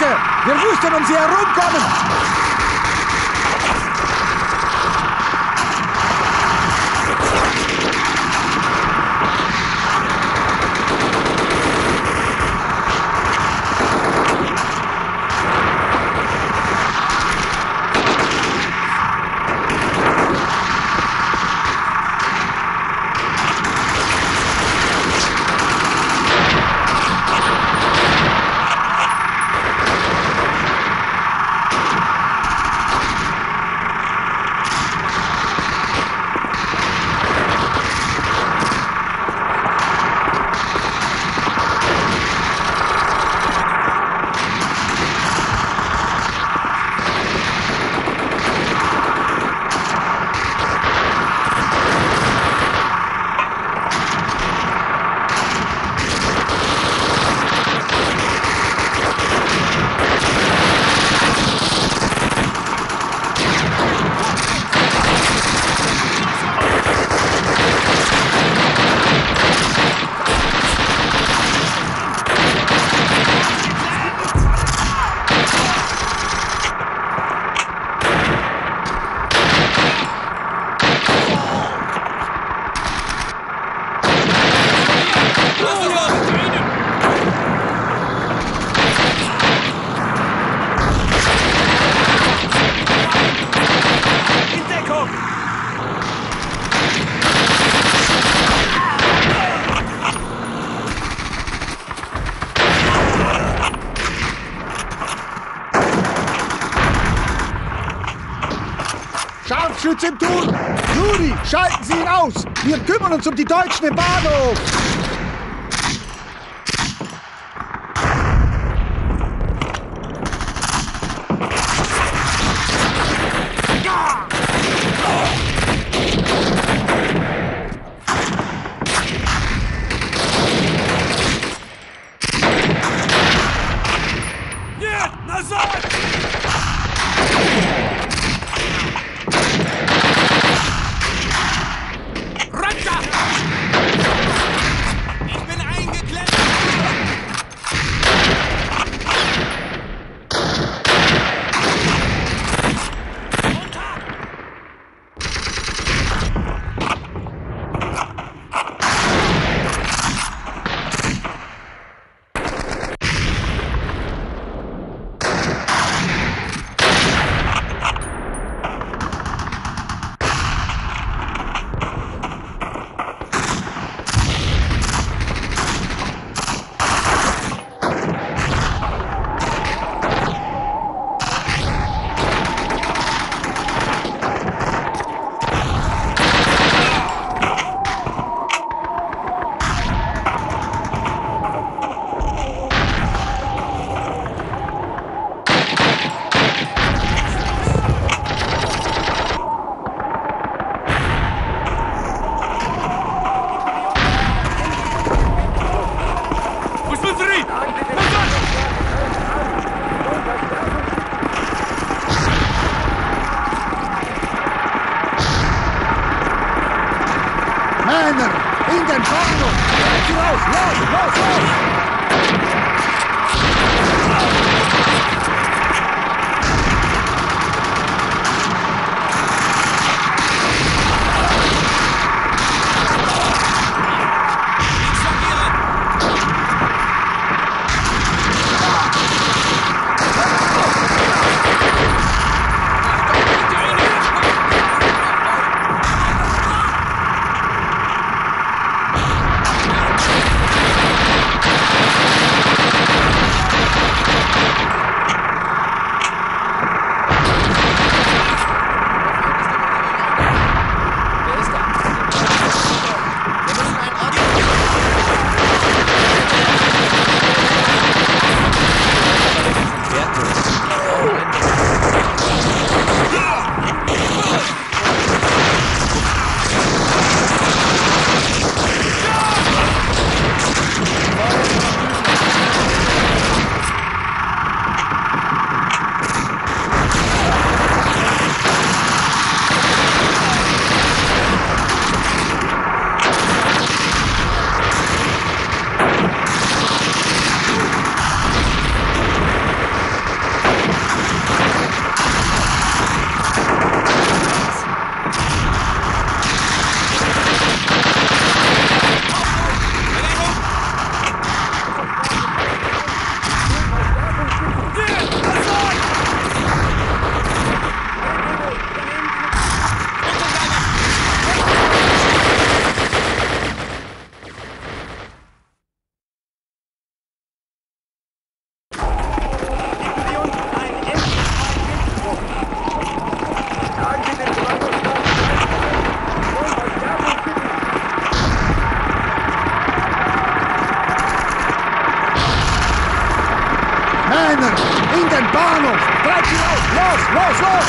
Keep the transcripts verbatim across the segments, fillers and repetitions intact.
Feinde! Wir müssen um sie herumkommen! Scharfschütze im Turm! Juri, schalten Sie ihn aus! Wir kümmern uns um die Deutschen im Bahnhof! den Bahnhof! Treibt sie auf! Los, los, los!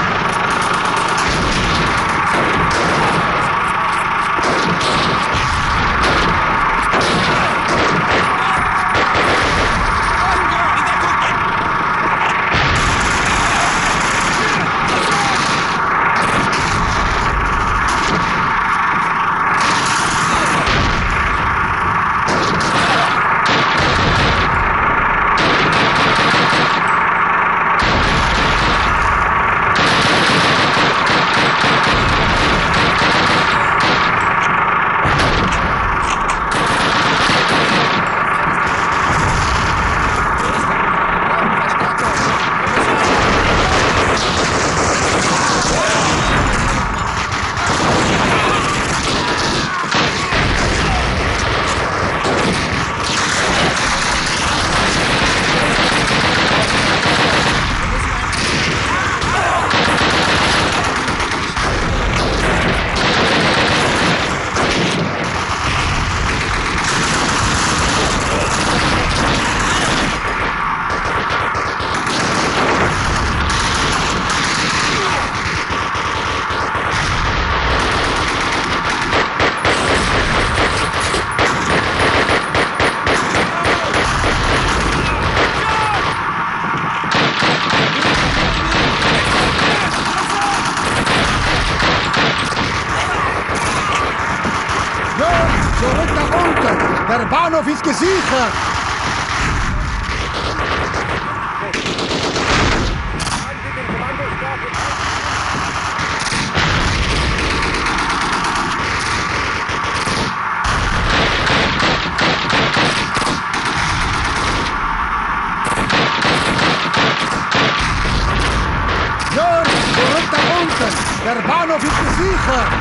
Zurück nach unten! Der Bahnhof ist gesichert! Jörg, zurück nach unten! Der Bahnhof ist gesichert!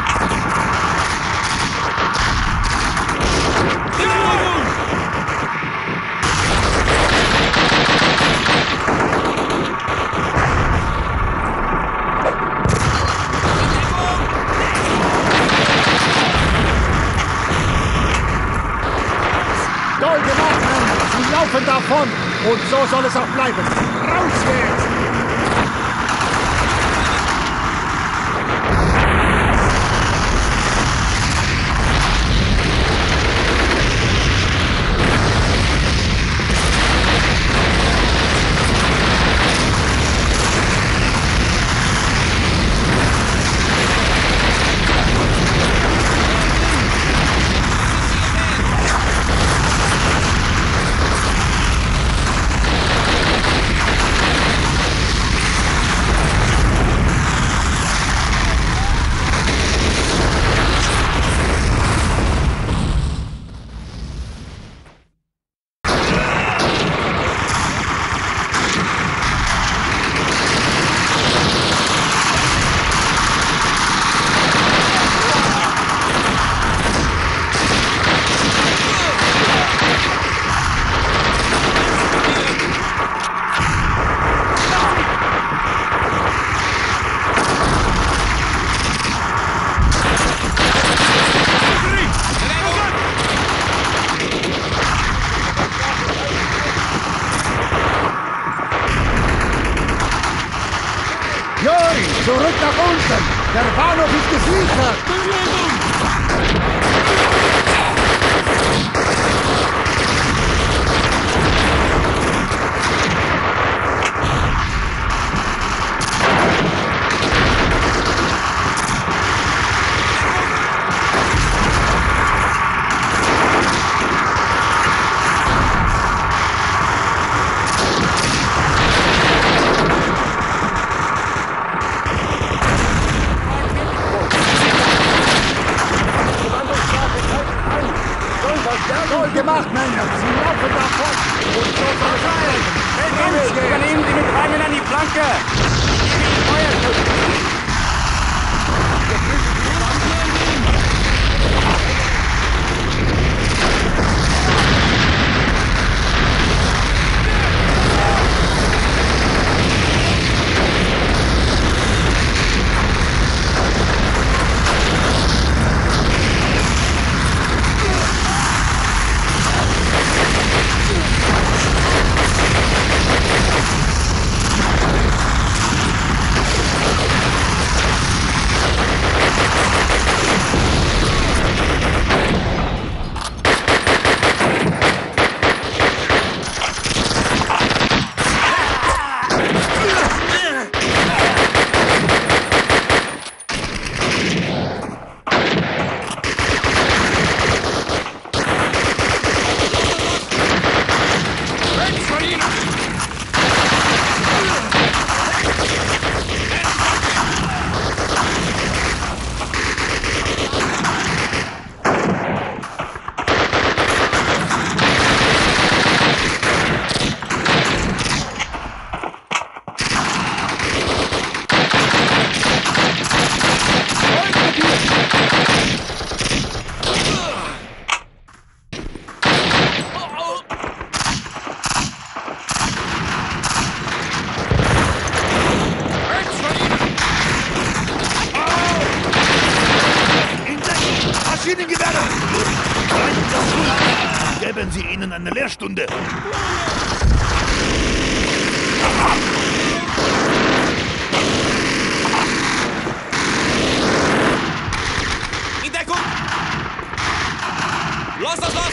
Toll gemacht, Männer! Sie laufen davon! Und so soll es auch bleiben! Raus jetzt! Jori, zurück nach unten! Der Bahnhof ist gesichert! Toll gemacht, Männer! Sie laufen davon! Und so soll es sein! Hey, übernehmen Sie mit rein an die Flanke! Feuer! Stunde. In Deckung! Los, los, los!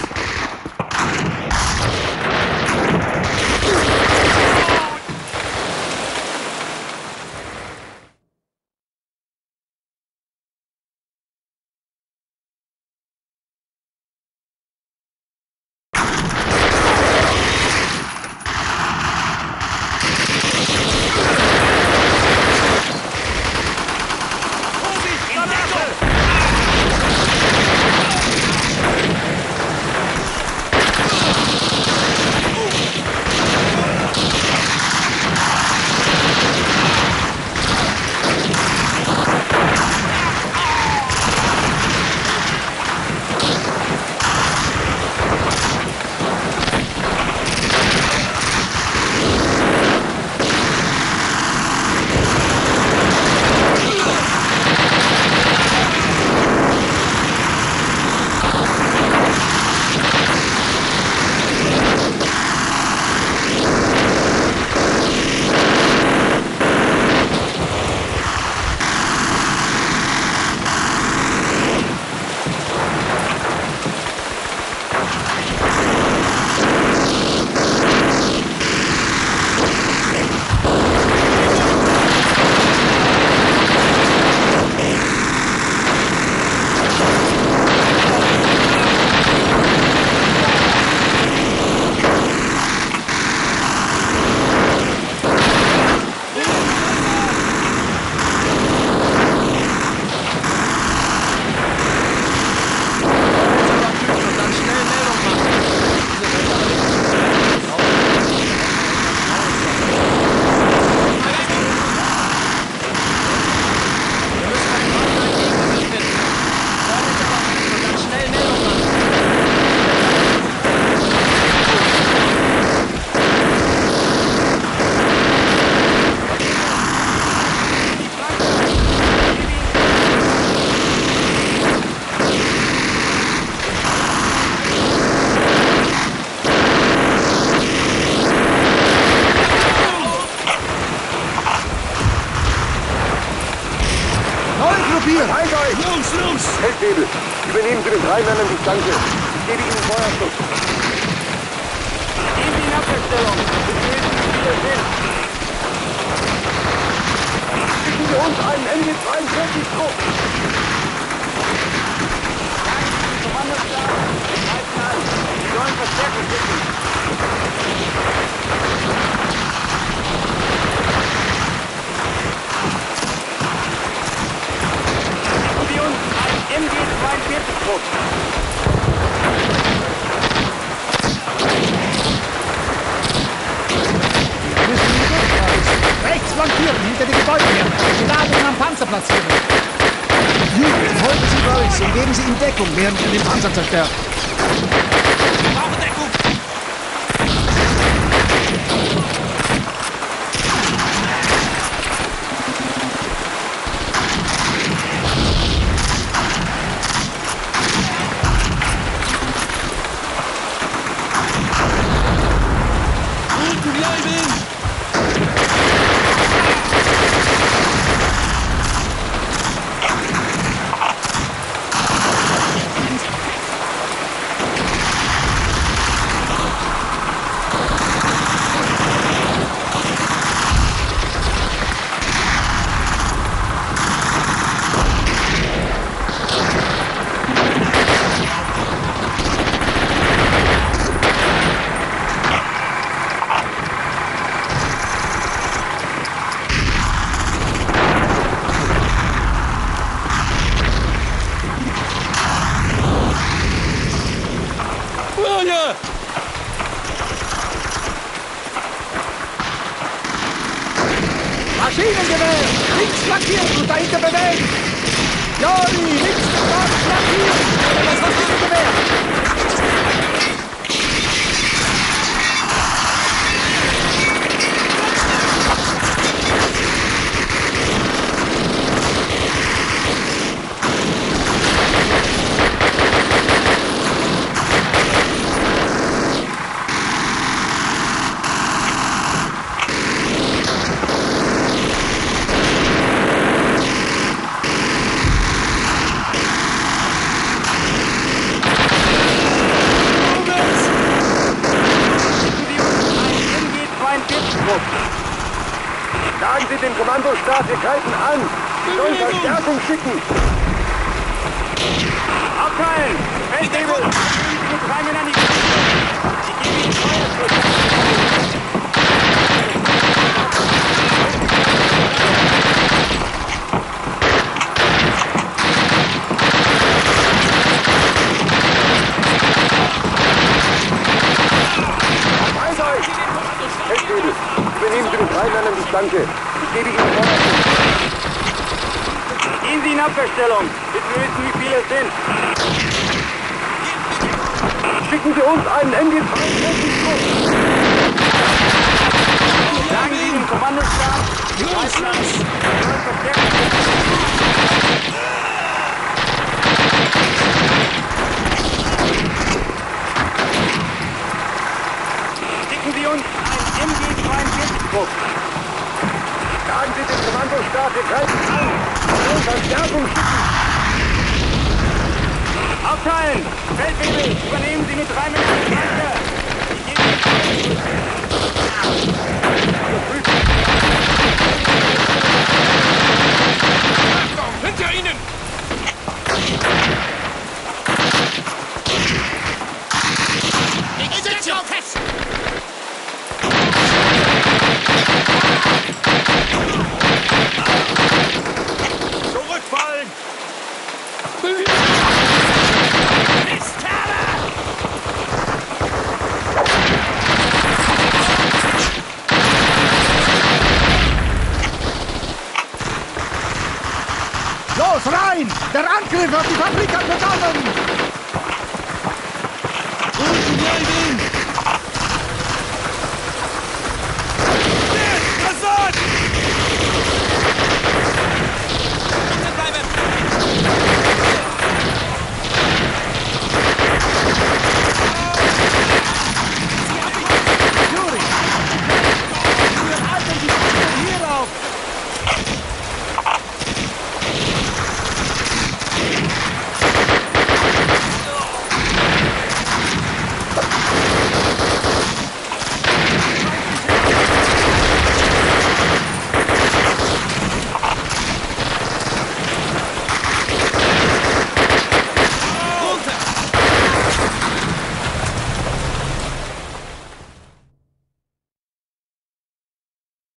Feldwebel, übernehmen Sie mit drei Männern die Flanke. Ich gebe Ihnen Feuerschutz. Gehen Sie in Abwehrstellung. Wir treten wieder hin. Schicken wir uns einen M G zweiundvierzig-Trupp. Kommandostab, greifen an. Sie sollen Verstärkung schicken. Sie uns ein M G zweiundvierzig-Trupp. Rechts flankieren, hinter die Gebäude her. Die Ladung am Panzer platzieren. Juden, folgen Sie Boris und geben Sie ihm Deckung, während er den Panzer zerstört. Wir brauchen Deckung. Unten bleiben! Maschinengewehr! Links flankieren und dahinter bewegen! Jori, links gefragt, flankieren! Das Maschinengewehr! Sagen Sie dem Kommandostab, wir greifen an. Sie sollen Verstärkung schicken. Aufteilen! Feldwebel! Mit drei Männern die Kante! Ich gebe Ihnen Feuerschutz! Halt euch! Feldwebel, übernehmen Sie den drei Männern die Stanke. Ich gebe Ihnen Feuerschutz. Gehen Sie in Abwehrstellung, bis wir wissen, wie viele es sind. Schicken Sie uns einen M G zwei-Trupp. Sagen Sie dem Kommandostab, wir greifen an. Wir sollen Verstärkung. Schicken Sie uns einen M G zweiundvierzig-Trupp. Sagen Sie dem Kommandostab, wir greifen an. Sie sollen Verstärkung schicken. Aufteilen! Feldwebel, übernehmen Sie mit drei Männern die Kante! Ich gebe Ihnen Achtung, hinter Ihnen! Ich setze auf fest! Zurückfallen! Los, rein! Der Angriff auf die Fabrik hat begonnen! Unten, Melvin!